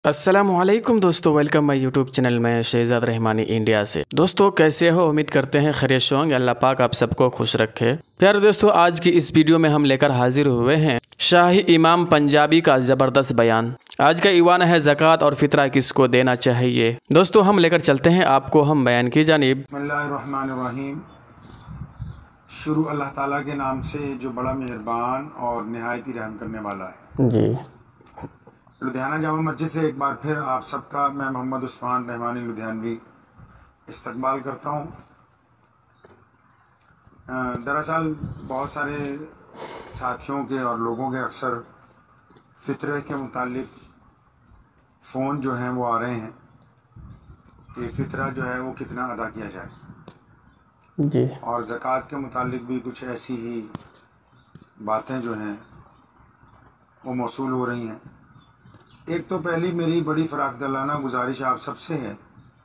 السلام علیکم دوستو، ویلکم مائی یوٹیوب چینل میں شہزاد رحمانی انڈیا سے۔ دوستو کیسے ہو؟ امید کرتے ہیں خیریت سے ہوں گے۔ اللہ پاک آپ سب کو خوش رکھے۔ پیارے دوستو، آج کی اس ویڈیو میں ہم لے کر حاضر ہوئے ہیں شاہی امام پنجابی کا زبردست بیان۔ آج کا ایوان ہے زکوٰۃ اور فطرہ کس کو دینا چاہیے۔ دوستو ہم لے کر چلتے ہیں آپ کو ہم بیان کی جانب۔ بسم اللہ الرحمن الرحیم۔ شروع اللہ تعالیٰ کے نام سے جو بڑا مہربان اور نہایت ہی رحم کرنے والا ہے۔ جی لدھیانہ جامع مسجد سے ایک بار پھر آپ سب کا میں محمد عثمان رحمانی لدھیانوی استقبال کرتا ہوں۔ دراصل بہت سارے ساتھیوں کے اور لوگوں کے اکثر فطرے کے متعلق فون جو ہیں وہ آ رہے ہیں کہ فطرہ جو ہے وہ کتنا ادا کیا جائے، جی اور زکوٰۃ کے متعلق بھی کچھ ایسی ہی باتیں جو ہیں وہ موصول ہو رہی ہیں۔ ایک تو پہلی میری بڑی فراخ دلانہ گزارش آپ سب سے ہے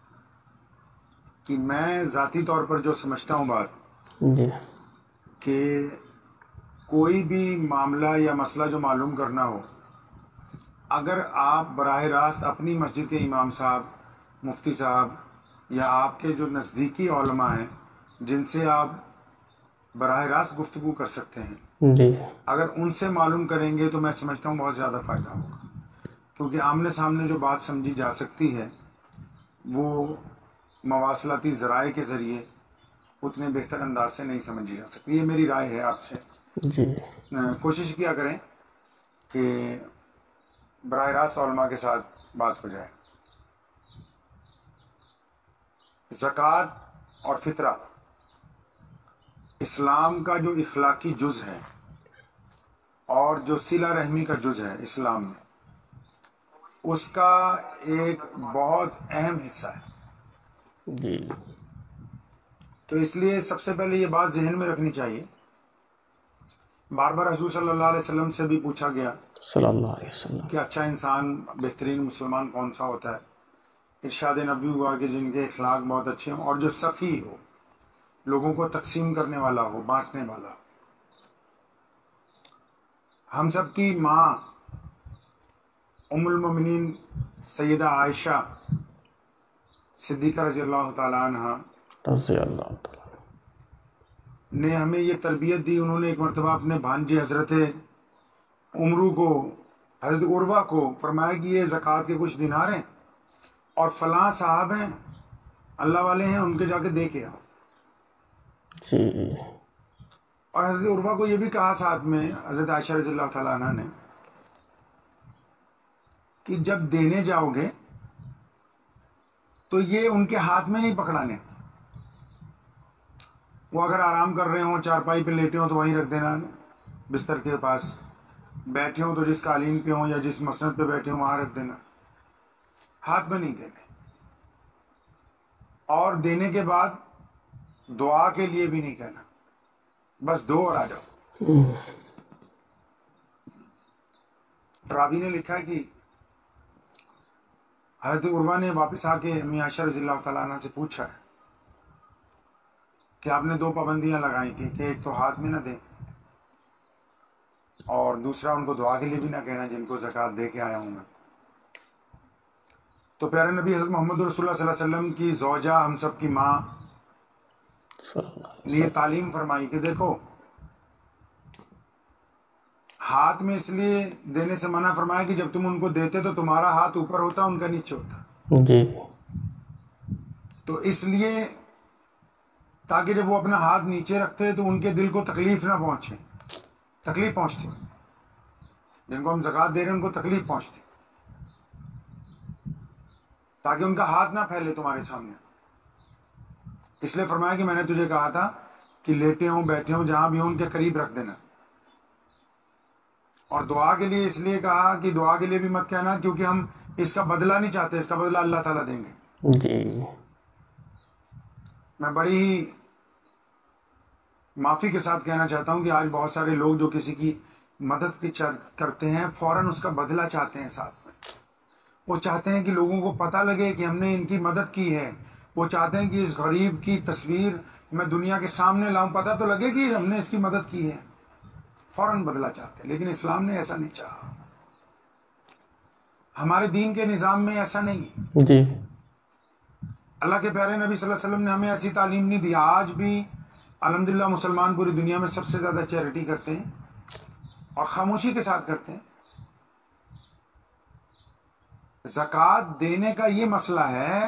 کہ میں ذاتی طور پر جو سمجھتا ہوں بات جی کہ کوئی بھی معاملہ یا مسئلہ جو معلوم کرنا ہو، اگر آپ براہ راست اپنی مسجد کے امام صاحب، مفتی صاحب یا آپ کے جو نزدیکی علماء ہیں جن سے آپ براہ راست گفتگو کر سکتے ہیں، جی اگر ان سے معلوم کریں گے تو میں سمجھتا ہوں بہت زیادہ فائدہ ہوگا، کیونکہ آمنے سامنے جو بات سمجھی جا سکتی ہے وہ مواصلاتی ذرائع کے ذریعے اتنے بہتر انداز سے نہیں سمجھی جا سکتی۔ یہ میری رائے ہے آپ سے۔ جی کوشش کیا کریں کہ براہ راست علماء کے ساتھ بات ہو جائے۔ زکوٰۃ اور فطرہ اسلام کا جو اخلاقی جز ہے اور جو صلہ رحمی کا جز ہے اسلام میں، اس کا ایک بہت اہم حصہ ہے۔ جی تو اس لیے سب سے پہلے یہ بات ذہن میں رکھنی چاہیے۔ بار بار حضور صلی اللہ علیہ وسلم سے بھی پوچھا گیا صلی اللہ علیہ وسلم۔ کہ اچھا انسان، بہترین مسلمان کون سا ہوتا ہے؟ ارشاد نبوی ہوا کہ جن کے اخلاق بہت اچھے ہوں اور جو سخی ہو، لوگوں کو تقسیم کرنے والا ہو، بانٹنے والا ہو۔ ہم سب کی ماں ام المومنین سیدہ عائشہ صدیقہ رضی اللہ تعالیٰ عنہ رضی اللہ تعالیٰ۔ نے ہمیں یہ تربیت دی۔ انہوں نے ایک مرتبہ اپنے بھانجے حضرت عمرو کو، حضرت عروہ کو فرمایا کہ یہ زکوٰۃ کے کچھ دینار ہیں اور فلاں صاحب ہیں، اللہ والے ہیں، ان کے جا کے دے کے آؤ۔ جی اور حضرت عروہ کو یہ بھی کہا ساتھ میں حضرت عائشہ رضی اللہ تعالیٰ عنہ نے کہ جب دینے جاؤ گے تو یہ ان کے ہاتھ میں نہیں پکڑانے، وہ اگر آرام کر رہے ہوں، چارپائی پہ لیٹے ہوں تو وہیں رکھ دینا، بستر کے پاس بیٹھے ہوں تو جس قالین پہ ہوں یا جس مسند پہ بیٹھے ہوں وہاں رکھ دینا، ہاتھ میں نہیں دینے۔ اور دینے کے بعد دعا کے لیے بھی نہیں کہنا، بس دو اور آ جاؤ۔ راوی نے لکھا ہے کہ حضرت عروہ نے واپس آ کے امی عائشہ رضی اللہ تعالیٰ عنہ سے پوچھا ہے کہ آپ نے دو پابندیاں لگائی تھی کہ ایک تو ہاتھ میں نہ دیں اور دوسرا ان کو دعا کے لیے بھی نہ کہنا جن کو زکوٰۃ دے کے آیا ہوں میں۔ تو پیارے نبی حضرت محمد رسول اللہ صلی اللہ علیہ وسلم کی زوجہ، ہم سب کی ماں نے یہ تعلیم فرمائی کہ دیکھو، ہاتھ میں اس لیے دینے سے منع فرمایا کہ جب تم ان کو دیتے تو تمہارا ہاتھ اوپر ہوتا، ان کا نیچے ہوتا۔ جی تو اس لیے تاکہ جب وہ اپنا ہاتھ نیچے رکھتے تو ان کے دل کو تکلیف نہ پہنچے، تکلیف پہنچتی، جن کو ہم زکوٰۃ دے رہے ہیں ان کو تکلیف پہنچتی، تاکہ ان کا ہاتھ نہ پھیلے تمہارے سامنے۔ اس لیے فرمایا کہ میں نے تجھے کہا تھا کہ لیٹے ہوں، بیٹھے ہوں، جہاں بھی ہوں ان کے قریب رکھ دینا۔ اور دعا کے لیے اس لیے کہا کہ دعا کے لیے بھی مت کہنا، کیونکہ ہم اس کا بدلہ نہیں چاہتے، اس کا بدلہ اللہ تعالیٰ دیں گے۔ جی میں بڑی ہی معافی کے ساتھ کہنا چاہتا ہوں کہ آج بہت سارے لوگ جو کسی کی مدد کرتے ہیں فوراً اس کا بدلہ چاہتے ہیں، ساتھ میں وہ چاہتے ہیں کہ لوگوں کو پتہ لگے کہ ہم نے ان کی مدد کی ہے، وہ چاہتے ہیں کہ اس غریب کی تصویر میں دنیا کے سامنے لاؤں، پتہ تو لگے کہ ہم نے اس کی مدد کی ہے، فوراً بدلہ چاہتے ہیں۔ لیکن اسلام نے ایسا نہیں چاہا۔ ہمارے دین کے نظام میں ایسا نہیں ہے. جی اللہ کے پیارے نبی صلی اللہ علیہ وسلم نے ہمیں ایسی تعلیم نہیں دی. آج بھی الحمدللہ مسلمان پوری دنیا میں سب سے زیادہ چیریٹی کرتے ہیں اور خاموشی کے ساتھ کرتے ہیں. زکوٰۃ دینے کا یہ مسئلہ ہے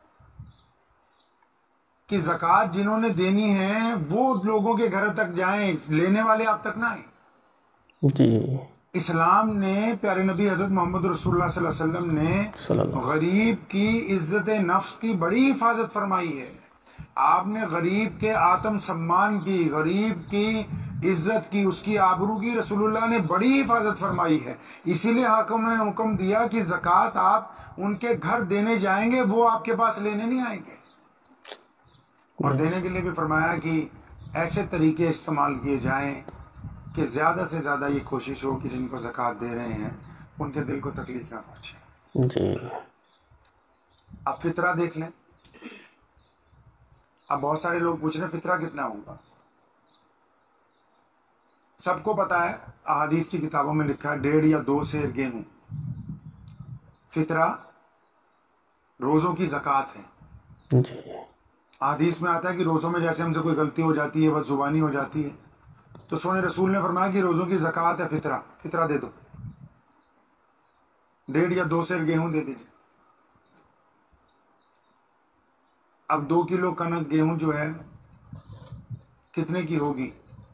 کہ زکوٰۃ جنہوں نے دینی ہے وہ لوگوں کے گھر تک جائیں، لینے والے آپ تک نہ آئیں. جی اسلام نے، پیارے نبی حضرت محمد رسول اللہ صلی اللہ علیہ وسلم نے غریب کی عزت نفس کی بڑی حفاظت فرمائی ہے. آپ نے غریب کے آتم سمان کی، غریب کی عزت کی، اس کی آبرو کی رسول اللہ نے بڑی حفاظت فرمائی ہے. اسی لیے حکم دیا کہ زکوٰۃ آپ ان کے گھر دینے جائیں گے، وہ آپ کے پاس لینے نہیں آئیں گے. اور دینے کے لیے بھی فرمایا کہ ایسے طریقے استعمال کیے جائیں کہ زیادہ سے زیادہ یہ کوشش ہو کہ جن کو زکوٰۃ دے رہے ہیں ان کے دل کو تکلیف نہ پہنچے. جی اب فطرہ دیکھ لیں. اب بہت سارے لوگ پوچھ رہے ہیں فطرہ کتنا ہوگا. سب کو پتا ہے، احادیث کی کتابوں میں لکھا ہے 1.5 یا 2 سیر گیہوں. فطرہ روزوں کی زکوٰۃ ہے. جی احادیث میں آتا ہے کہ روزوں میں جیسے ہم سے کوئی غلطی ہو جاتی ہے، بد زبانی ہو جاتی ہے، تو سونے رسول نے فرمایا کہ روزوں کی زکوٰۃ ہے فطرہ. فطرہ دے دو، 1.5 یا 2 سیر گیہوں دے دیجیے. اب 2 کلو کنک گیہوں جو ہے کتنے کی ہوگی؟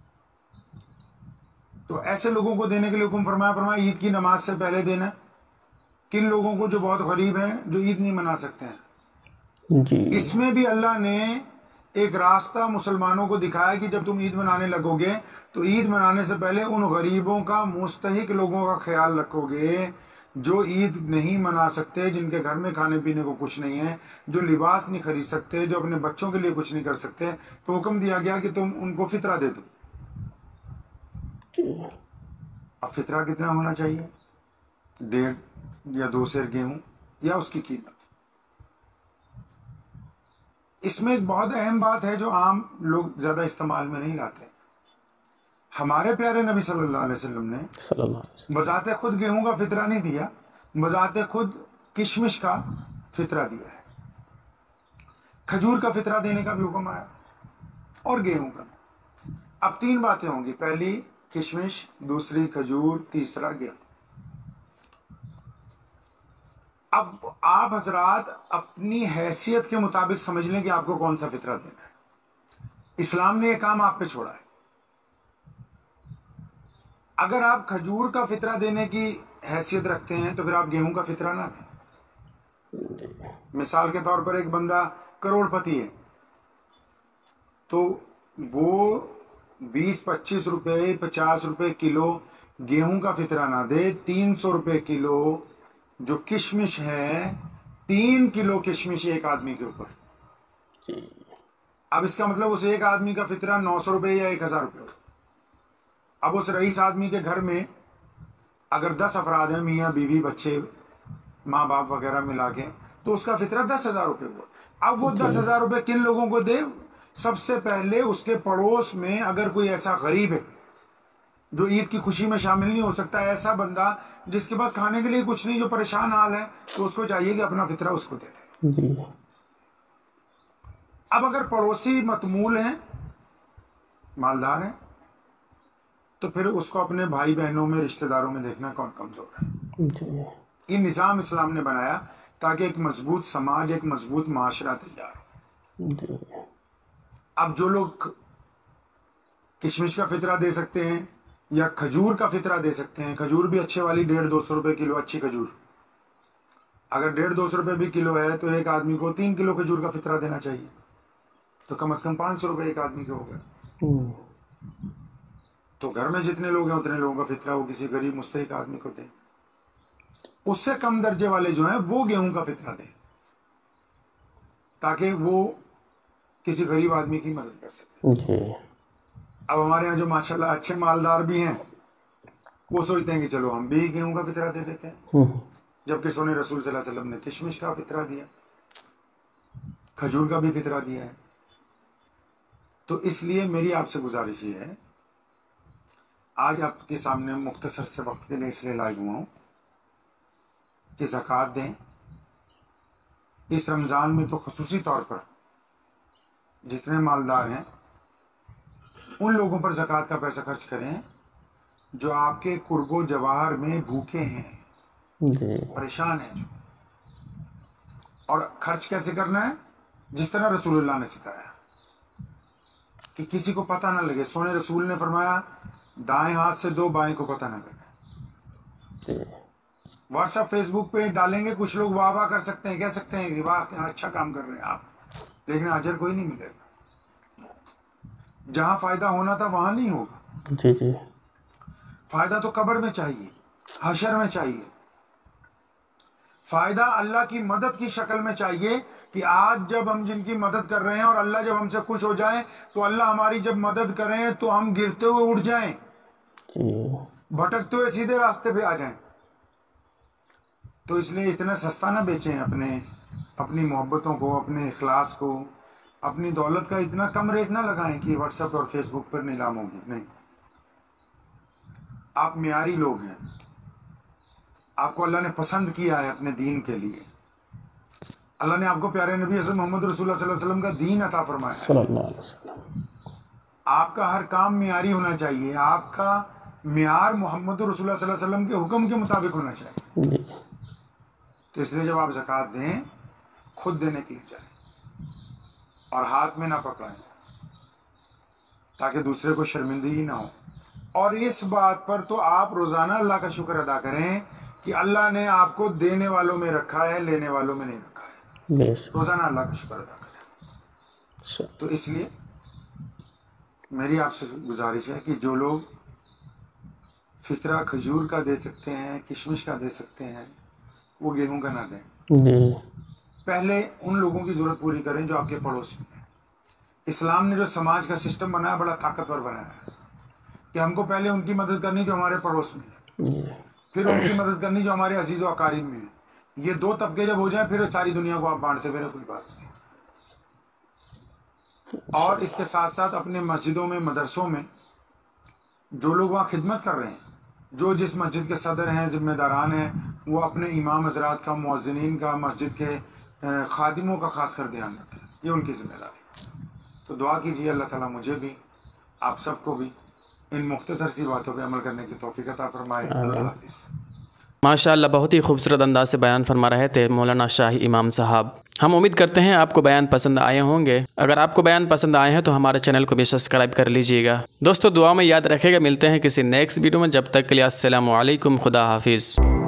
تو ایسے لوگوں کو دینے کے لیے حکم فرمایا عید کی نماز سے پہلے دینا. کن لوگوں کو؟ جو بہت غریب ہیں، جو عید نہیں منا سکتے ہیں. جی اس میں بھی اللہ نے ایک راستہ مسلمانوں کو دکھایا کہ جب تم عید منانے لگو گے تو عید منانے سے پہلے ان غریبوں کا، مستحق لوگوں کا خیال رکھو گے جو عید نہیں منا سکتے، جن کے گھر میں کھانے پینے کو کچھ نہیں ہے، جو لباس نہیں خرید سکتے، جو اپنے بچوں کے لیے کچھ نہیں کر سکتے. تو حکم دیا گیا کہ تم ان کو فطرہ دے دو. اب فطرہ کتنا ہونا چاہیے؟ 1.5 یا 2 سیر گیہوں یا اس کی قیمت. اس میں ایک بہت اہم بات ہے جو عام لوگ زیادہ استعمال میں نہیں لاتے. ہمارے پیارے نبی صلی اللہ علیہ وسلم نے بذات خود گیہوں کا فطرہ نہیں دیا، بذات خود کشمش کا فطرہ دیا ہے. کھجور کا فطرہ دینے کا بھی حکم آیا اور گیہوں کا. اب 3 باتیں ہوں گی، پہلی کشمش، دوسری کھجور، تیسرا گیہوں. اب آپ حضرات اپنی حیثیت کے مطابق سمجھ لیں کہ آپ کو کون سا فطرہ دینا ہے. اسلام نے یہ کام آپ پہ چھوڑا ہے. اگر آپ کھجور کا فطرہ دینے کی حیثیت رکھتے ہیں تو پھر آپ گیہوں کا فطرہ نہ دیں. مثال کے طور پر ایک بندہ کروڑ پتی ہے تو وہ 20-25 روپے 50 روپے کلو گیہوں کا فطرہ نہ دے. 300 روپے کلو جو کشمش ہے، 3 کلو کشمش ایک آدمی کے اوپر. اب اس کا مطلب اس ایک آدمی کا فطرہ 900 روپے یا 1000 روپے ہو. اب اس رئیس آدمی کے گھر میں اگر 10 افراد ہیں، میاں بیوی بچے ماں باپ وغیرہ ملا کے، تو اس کا فطرہ 10,000 روپے ہوا. اب وہ 10,000 روپے کن لوگوں کو دے؟ سب سے پہلے اس کے پڑوس میں اگر کوئی ایسا غریب ہے جو عید کی خوشی میں شامل نہیں ہو سکتا، ایسا بندہ جس کے پاس کھانے کے لیے کچھ نہیں، جو پریشان حال ہے، تو اس کو چاہیے کہ اپنا فطرہ اس کو دے دے. اب اگر پڑوسی متمول ہیں، مالدار ہیں، تو پھر اس کو اپنے بھائی بہنوں میں، رشتہ داروں میں دیکھنا کون کمزور ہے. یہ نظام اسلام نے بنایا تاکہ ایک مضبوط سماج، ایک مضبوط معاشرہ تیار ہو. اب جو لوگ کشمش کا فطرہ دے سکتے ہیں یا کھجور کا فطرہ دے سکتے ہیں، کھجور بھی اچھے والی 150-200 روپے کلو، اچھی کھجور. اگر 150-200 روپے بھی کلو ہے تو ایک آدمی کو 3 کلو کھجور کا فطرہ دینا چاہیے. تو کم از کم 500 روپے ایک آدمی کے ہو گئے. تو گھر میں جتنے لوگ ہیں اتنے لوگوں کا فطرہ وہ کسی غریب مستحق آدمی کو دیں. اس سے کم درجے والے جو ہیں وہ گیہوں کا فطرہ دیں تاکہ وہ کسی غریب آدمی کی مدد کر سکے. اب ہمارے یہاں جو ماشاءاللہ اچھے مالدار بھی ہیں، وہ سوچتے ہیں کہ چلو ہم بھی گیہوں کا فطرہ دے دیتے ہیں، جبکہ سونے رسول صلی اللہ علیہ وسلم نے کشمش کا فطرہ دیا، کھجور کا بھی فطرہ دیا ہے. تو اس لیے میری آپ سے گزارش یہ ہے، آج آپ کے سامنے مختصر سے وقت کے لیے اس لیے لائیو ہوا ہوں کہ کہ زکوٰۃ دیں. اس رمضان میں تو خصوصی طور پر جتنے مالدار ہیں ان لوگوں پر زکوٰۃ کا پیسہ خرچ کریں جو آپ کے قرب و جواہر میں بھوکے ہیں, پریشان ہیں جو. اور خرچ کیسے کرنا ہے؟ جس طرح رسول اللہ نے سکھایا کہ کسی کو پتہ نہ لگے. سونے رسول نے فرمایا دائیں ہاتھ سے دو, بائیں کو پتہ نہ لگے. واٹس ایپ فیس بک پہ ڈالیں گے, کچھ لوگ واہ واہ کر سکتے ہیں, کہہ سکتے ہیں کہ واہ کیا اچھا کام کر رہے ہیں آپ, لیکن اجر کوئی نہیں ملے گا. جہاں فائدہ ہونا تھا وہاں نہیں ہوگا. جی جی. فائدہ تو قبر میں چاہیے, حشر میں چاہیے. فائدہ اللہ کی مدد کی شکل میں چاہیے کہ آج جب ہم جن کی مدد کر رہے ہیں اور اللہ جب ہم سے خوش ہو جائیں تو اللہ ہماری جب مدد کریں تو ہم گرتے ہوئے اٹھ جائیں, بھٹکتے ہوئے سیدھے راستے پہ آ جائیں. تو اس لیے اتنا سستا نہ بیچیں اپنی محبتوں کو, اپنے اخلاص کو, اپنی دولت کا اتنا کم ریٹ نہ لگائیں کہ واٹس ایپ اور فیس بک پر نیلام ہوگی. نہیں, آپ معیاری لوگ ہیں, آپ کو اللہ نے پسند کیا ہے اپنے دین کے لیے. اللہ نے آپ کو پیارے نبی حضرت محمد رسول اللہ صلی اللہ علیہ وسلم کا دین عطا فرمایا ہے. صلی اللہ علیہ وسلم. آپ کا ہر کام معیاری ہونا چاہیے, آپ کا معیار محمد رسول اللہ صلی اللہ علیہ وسلم کے حکم کے مطابق ہونا چاہیے. تو اس لیے جب آپ زکوٰۃ دیں خود دینے کے لیے جائیں اور ہاتھ میں نہ پکڑائیں تاکہ دوسرے کو شرمندگی نہ ہو. اور اس بات پر تو آپ روزانہ اللہ کا شکر ادا کریں کہ اللہ نے آپ کو دینے والوں میں رکھا ہے, لینے والوں میں نہیں رکھا ہے. روزانہ اللہ کا شکر ادا کریں. تو اس لیے میری آپ سے گزارش ہے کہ جو لوگ فطرہ کھجور کا دے سکتے ہیں, کشمش کا دے سکتے ہیں, وہ گیہوں کا نہ دیں. پہلے ان لوگوں کی ضرورت پوری کریں جو آپ کے پڑوس میں ہیں. اسلام نے جو سماج کا سسٹم بنایا بڑا طاقتور بنایا ہے کہ ہم کو پہلے ان کی مدد کرنی جو ہمارے پڑوس میں ہے, پھر ان کی مدد کرنی جو ہمارے عزیز و اقارب میں ہے. یہ دو طبقے جب ہو جائیں پھر ساری دنیا کو آپ بانٹتے پھر کوئی بات نہیں. اور اس کے ساتھ ساتھ اپنے مسجدوں میں, مدرسوں میں جو لوگ وہاں خدمت کر رہے ہیں, جو جس مسجد کے صدر ہیں, ذمہ داران ہیں, وہ اپنے امام حضرات کا, مؤذنین کا, مسجد کے خادموں کا خاص کر دھیان رکھیں. یہ ان کی ذمہ داری. تو دعا کیجیے اللہ تعالیٰ مجھے بھی آپ سب کو بھی ان مختصر سی باتوں پہ عمل کرنے کی توفیق عطا فرمائے. اللہ حافظ. ماشاء اللہ, بہت ہی خوبصورت انداز سے بیان فرما رہے تھے مولانا شاہی امام صاحب. ہم امید کرتے ہیں آپ کو بیان پسند آئے ہوں گے. اگر آپ کو بیان پسند آئے ہیں تو ہمارے چینل کو بھی سبسکرائب کر لیجئے گا. دوستو دعا میں یاد رکھے گا. ملتے ہیں کسی نیکسٹ ویڈیو میں. جب تک کے لیے السلام علیکم. خدا حافظ.